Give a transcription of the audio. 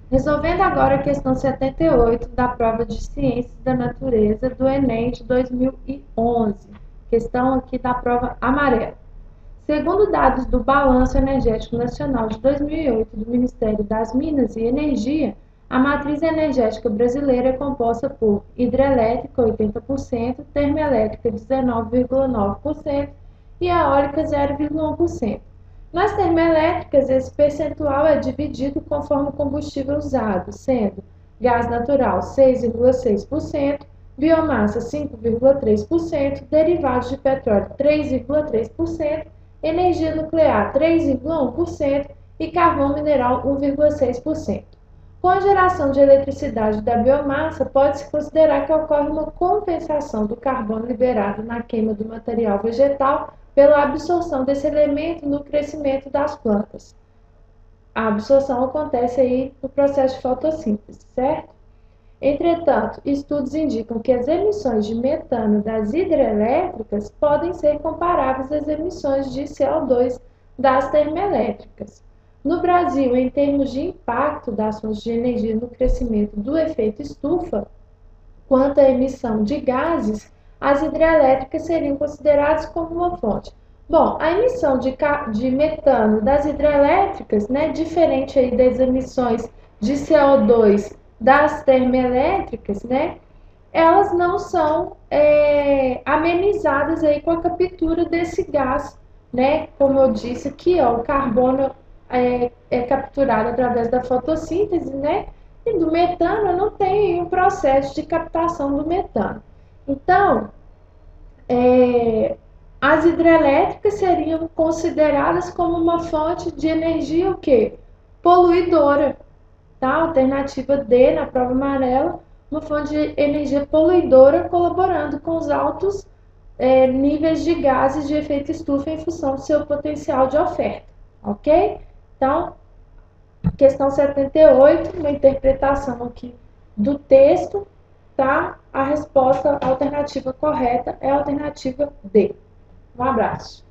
Resolvendo agora a questão 78 da prova de Ciências da Natureza do Enem de 2011. Questão aqui da prova amarela. Segundo dados do Balanço Energético Nacional de 2008 do Ministério das Minas e Energia, a matriz energética brasileira é composta por hidrelétrica 80%, termoelétrica 19,9% e eólica 0,1%. Nas termoelétricas, esse percentual é dividido conforme o combustível usado, sendo gás natural 6,6%, biomassa 5,3%, derivados de petróleo 3,3%, energia nuclear 3,1% e carvão mineral 1,6%. Com a geração de eletricidade da biomassa, pode-se considerar que ocorre uma compensação do carbono liberado na queima do material vegetal pela absorção desse elemento no crescimento das plantas. A absorção acontece aí no processo de fotossíntese, certo? Entretanto, estudos indicam que as emissões de metano das hidrelétricas podem ser comparáveis às emissões de CO2 das termoelétricas. No Brasil, em termos de impacto das fontes de energia no crescimento do efeito estufa, quanto à emissão de gases, as hidrelétricas seriam consideradas como uma fonte. Bom, a emissão de metano das hidrelétricas, né, diferente aí das emissões de CO2 das termoelétricas, né, elas não são amenizadas aí com a captura desse gás, né, como eu disse aqui, ó, o carbono é capturado através da fotossíntese, né, e do metano não tem um processo de captação do metano. Então, as hidrelétricas seriam consideradas como uma fonte de energia o quê? Poluidora, tá? Alternativa D na prova amarela, uma fonte de energia poluidora colaborando com os altos níveis de gases de efeito estufa em função do seu potencial de oferta, ok? Então, questão 78, uma interpretação aqui do texto, tá? A resposta alternativa correta é a alternativa D. Um abraço.